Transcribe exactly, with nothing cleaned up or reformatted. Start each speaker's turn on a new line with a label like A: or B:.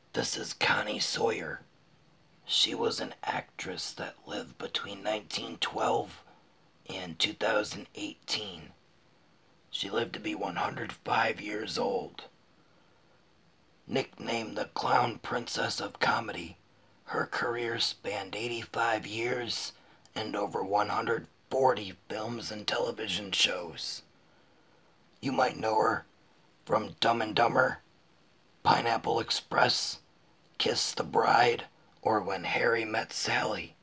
A: This is Connie Sawyer. She was an actress that lived between nineteen twelve and two thousand eighteen. She lived to be one hundred five years old. Nicknamed the Clown Princess of Comedy, her career spanned eighty-five years and over one hundred forty films and television shows. You might know her from Dumb and Dumber, Pineapple Express, Kiss the Bride, or When Harry Met Sally.